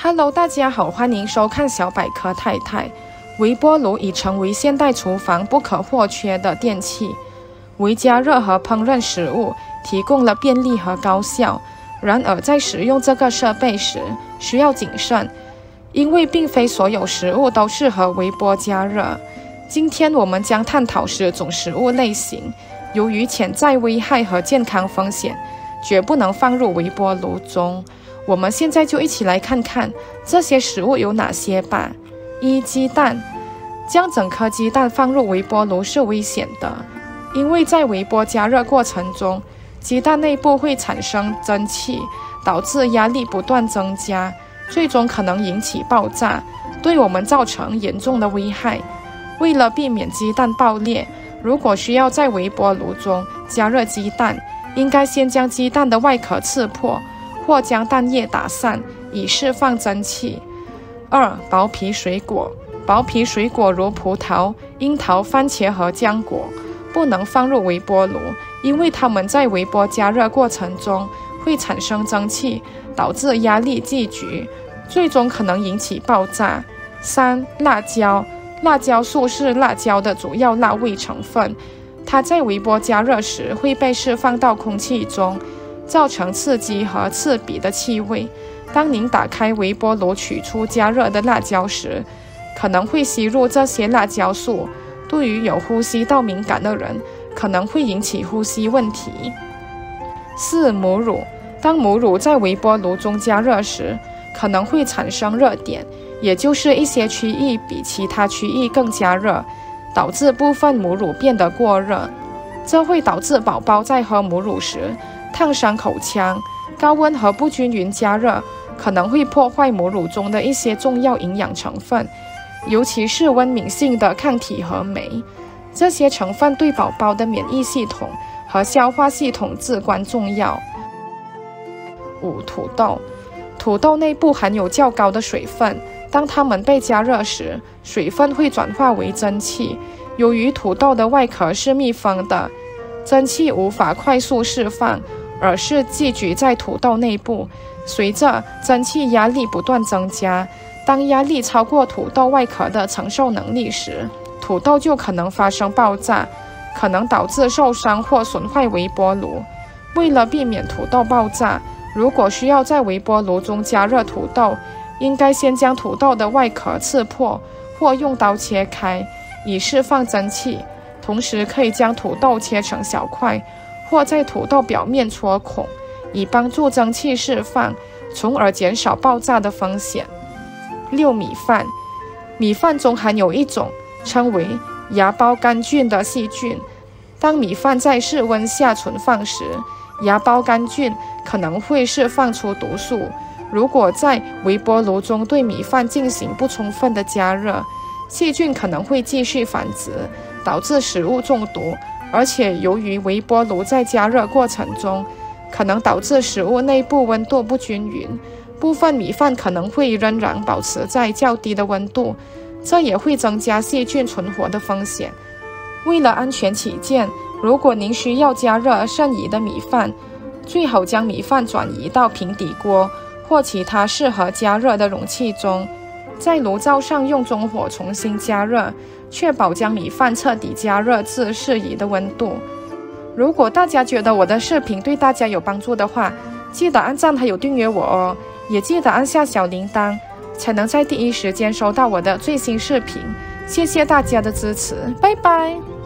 Hello， 大家好，欢迎收看小百科太太。微波炉已成为现代厨房不可或缺的电器，为加热和烹饪食物提供了便利和高效。然而，在使用这个设备时，需要谨慎，因为并非所有食物都适合微波加热。今天我们将探讨10种食物类型，由于潜在危害和健康风险，绝不能放入微波炉中。我们现在就一起来看看这些食物有哪些吧。1. 鸡蛋。将整颗鸡蛋放入微波炉是危险的，因为在微波加热过程中，鸡蛋内部会产生蒸汽，导致压力不断增加，最终可能引起爆炸，对我们造成严重的危害。为了避免鸡蛋爆裂，如果需要在微波炉中加热鸡蛋，应该先将鸡蛋的外壳刺破，或将蛋液打散，以释放蒸汽。2. 薄皮水果。薄皮水果如葡萄、樱桃、番茄和浆果不能放入微波炉，因为它们在微波加热过程中会产生蒸汽，导致压力聚集，最终可能引起爆炸。3. 辣椒。辣椒素是辣椒的主要辣味成分，它在微波加热时会被释放到空气中，造成刺激和刺鼻的气味。当您打开微波炉取出加热的辣椒时，可能会吸入这些辣椒素，对于有呼吸道敏感的人，可能会引起呼吸问题。4. 母乳。当母乳在微波炉中加热时，可能会产生热点，也就是一些区域比其他区域更加热，导致部分母乳变得过热。这会导致宝宝在喝母乳时烫伤口腔。高温和不均匀加热可能会破坏母乳中的一些重要营养成分，尤其是温敏性的抗体和酶，这些成分对宝宝的免疫系统和消化系统至关重要。5. 土豆。土豆内部含有较高的水分，当它们被加热时，水分会转化为蒸汽。由于土豆的外壳是密封的，蒸汽无法快速释放，而是聚集在土豆内部。随着蒸汽压力不断增加，当压力超过土豆外壳的承受能力时，土豆就可能发生爆炸，可能导致受伤或损坏微波炉。为了避免土豆爆炸，如果需要在微波炉中加热土豆，应该先将土豆的外壳刺破，或用刀切开，以释放蒸汽。同时可以将土豆切成小块，或在土豆表面戳孔，以帮助蒸汽释放，从而减少爆炸的风险。6. 米饭。米饭中含有一种称为芽孢杆菌的细菌，当米饭在室温下存放时，芽孢杆菌可能会释放出毒素。如果在微波炉中对米饭进行不充分的加热，细菌可能会继续繁殖，导致食物中毒。而且由于微波炉在加热过程中可能导致食物内部温度不均匀，部分米饭可能会仍然保持在较低的温度，这也会增加细菌存活的风险。为了安全起见，如果您需要加热剩余的米饭，最好将米饭转移到平底锅或其他适合加热的容器中，在炉灶上用中火重新加热，确保将米饭彻底加热至适宜的温度。如果大家觉得我的视频对大家有帮助的话，记得按赞还有订阅我哦，也记得按下小铃铛，才能在第一时间收到我的最新视频。谢谢大家的支持，拜拜。